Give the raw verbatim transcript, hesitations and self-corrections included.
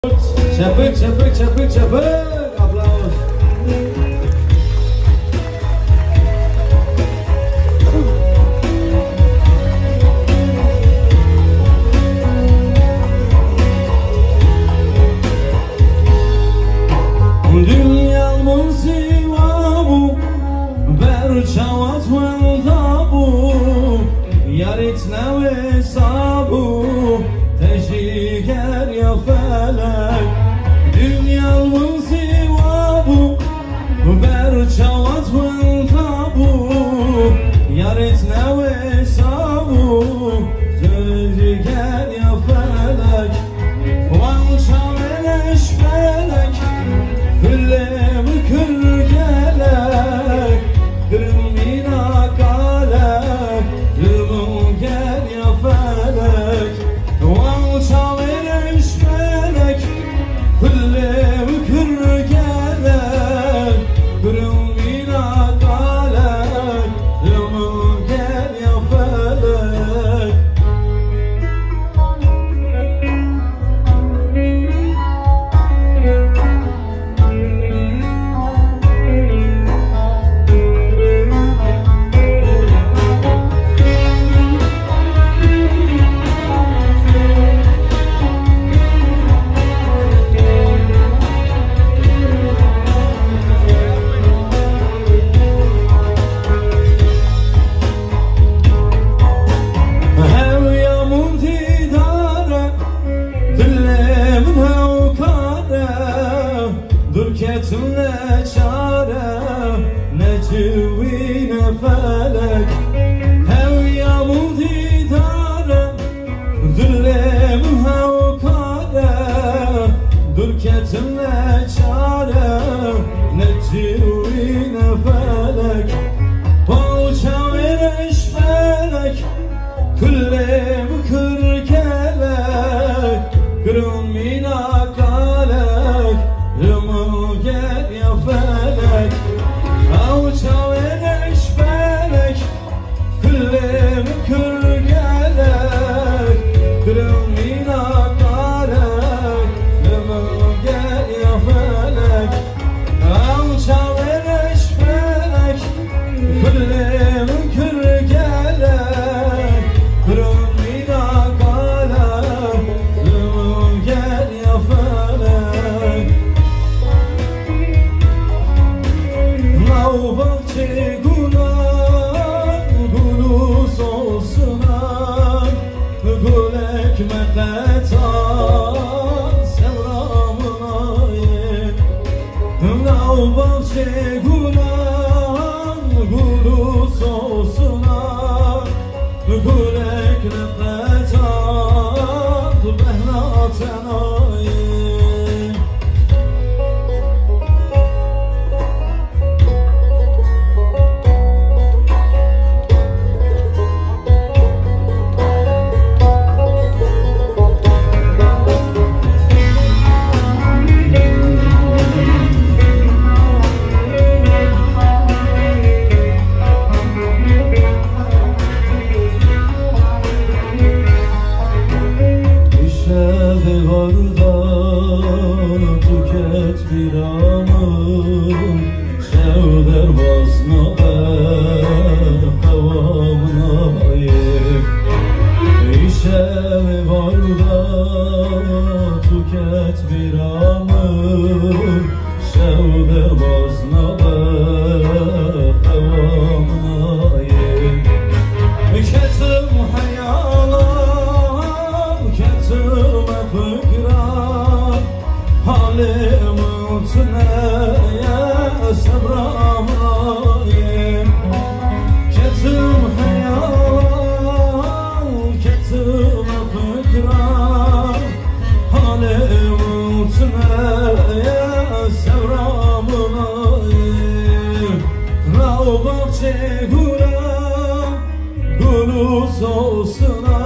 Çapık çapık çapık çapık aplaus. Dünyamın sivabu berçavat veldabu yaritna ve sabu teşiker ya felek. Dünyamın sivabu berçavat veldabu yaritna ve sabu teşiker ya felek. Valça veleş felek Güllem kır gelek Kırmina kalek Lümüm gel ya felek Valça veleş felek Güllem kır gelek Kırmina kalek Lümüm gel ya felek. Ne çare ne civi ne felek Hevyamın didare Züllemin hevkare Dürketim ne çare ne civi ne felek Balça vereş felek Küllem kır kelek Kırım mina kalek Lümü gel ya felek Avça veleş felek Küllem kır gelek Kırım mina kalek Lümü gel ya felek Avça veleş felek Küllem kır gelek Kırım mina kalek Lümü gel ya felek. Bahçe gulan gulus olsunan Gul ekmekle tan sevramına ye Bahçe gulan gulus olsunan Gul ekmekle tan behnatena ye. Tüket bir amım Şevder bazna ver Havamına yek İşevi var da Tüket bir amım Şevder bazna ver Havamına yek Ketim hayalam Ketim fıkran Halim utneye sabramına yem Ketim hayalam Ketim fıkran Halim utneye sabramına yem Rav bahçe gulam Gulus olsun